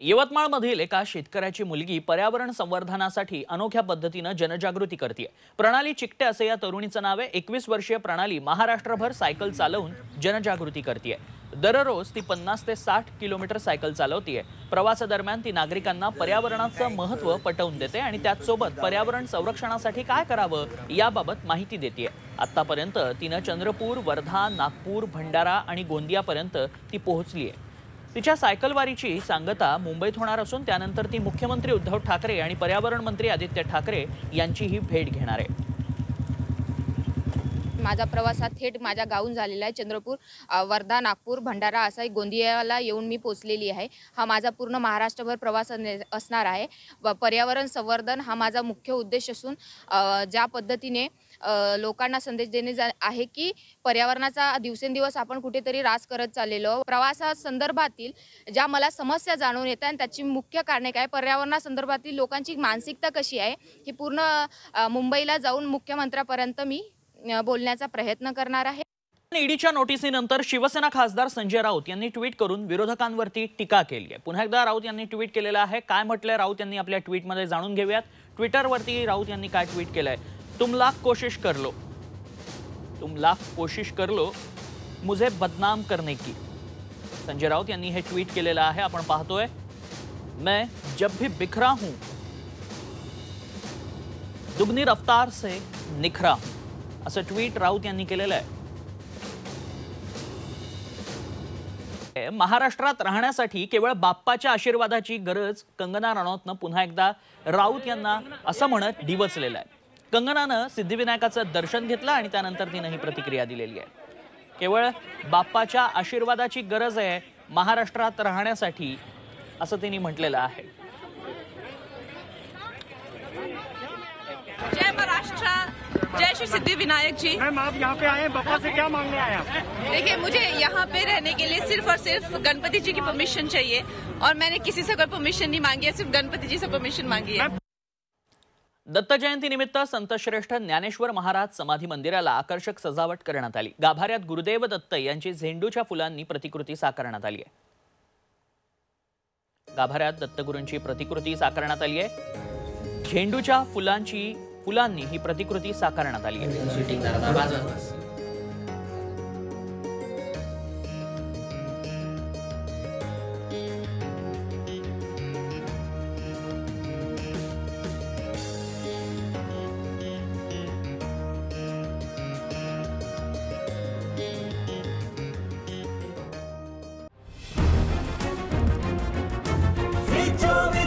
यवतमाळमधील एका शेतकऱ्याची मुलगी पर्यावरण संवर्धनासाठी अनोख्या पद्धतीने जनजागृती करते। प्रणाली चिकटे असे या तरुणीचं नाव आहे। 21 वर्षीय प्रणाली महाराष्ट्रभर सायकल चालवून जनजागृती करते। दररोज ती 50 ते 60 किलोमीटर सायकल चालवते। प्रवासादरम्यान ती नागरिकांना पर्यावरणाचं महत्त्व पटवून देते आणि त्याचसोबत पर्यावरण संरक्षणासाठी काय करावं याबाबत माहिती देते। आतापर्यंत तिने चंद्रपूर, वर्धा, नागपूर, भंडारा आणि गोंदियापर्यंत ती पोहोचली आहे। तिच्या सायकलवारीची सांगता मुंबईत होणार असून त्यानंतर ती मुख्यमंत्री उद्धव ठाकरे आणि पर्यावरण मंत्री आदित्य ठाकरे यांचीही भेट घेणार आहे। माझा प्रवास हा थेट माझ्या गावून झालेला आहे। चंद्रपूर, वर्धा, नागपूर, भंडारा असा गोंदियाला येऊन मी पोहोचलेली आहे। हा माझा पूर्ण महाराष्ट्रभर प्रवास असणार आहे। पर्यावरण संवर्धन हा माझा मुख्य उद्देश असून ज्या पद्धतीने लोकांना संदेश देणे आहे की पर्यावरणाचा दिवसेंदिवस आपण कुठेतरी ऱ्हास करत चाललेलो। प्रवासासंदर्भातील ज्या मला समस्या जाणून येतात आणि त्याची मुख्य कारणे काय, पर्यावरणासंदर्भातील लोकांची मानसिकता कशी आहे, ही पूर्ण मुंबईला जाऊन मुख्यमंत्र्यापर्यंत मी बोलण्याचा प्रयत्न करणार आहे। ईडीच्या नोटिसीनंतर शिवसेना खासदार संजय राऊत यांनी ट्विट करून विरोधकांवरती टीका केली आहे। पुन्हा एकदा राऊत यांनी ट्विट केलेलं आहे। काय म्हटलंय राऊत यांनी आपल्या ट्विटमध्ये जाणून घेऊयात। ट्विटरवरती राऊत यांनी काय ट्विट केलंय। तुम लाख कोशिश कर लो मुझे बदनाम करने की। संजय राऊत यांनी हे ट्विट केलेलं आहे। आपण पाहतोय, मैं जब भी बिखरा हूं दुगनी रफ्तार से निखरा हूं, असं ट्विट राऊत यांनी केलेलं आहे। महाराष्ट्रात राहण्यासाठी केवळ बाप्पाच्या आशीर्वादाची गरज कंगना रनौतनं पुन्हा एकदा राऊत यांना असं म्हणत डिवचलेलं आहे। कंगनानं सिद्धिविनायकाचं दर्शन घेतलं आणि त्यानंतर तिने ही प्रतिक्रिया दिलेली आहे। केवळ बाप्पाच्या आशीर्वादाची गरज आहे महाराष्ट्रात राहण्यासाठी, असं तिने म्हटलेलं आहे। जय महाराष्ट्र, जय श्री सिद्धिविनायक जी। मैम, आप यहाँ पे आए हैं, बाप्पा से क्या मांगने आए आप? देखिए, मुझे यहाँ पे रहने के लिए सिर्फ और सिर्फ गणपति जी की परमिशन चाहिए और मैंने किसी से कोई परमिशन नहीं मांगी है, सिर्फ गणपति जी से परमिशन मांगी है। दत्त जयंतीनिमित्त संतश्रेष्ठ ज्ञानेश्वर महाराज समाधी मंदिराला आकर्षक सजावट करण्यात आली। गाभाऱ्यात गुरुदेव दत्त यांची झेंडूच्या फुलांनी प्रतिकृती साकारण्यात आली आहे। गाभाऱ्यात दत्तगुरूंची प्रतिकृती साकारण्यात आली आहे। झेंडूच्या फुलांनी ही प्रतिकृती साकारण्यात आली आहे। जो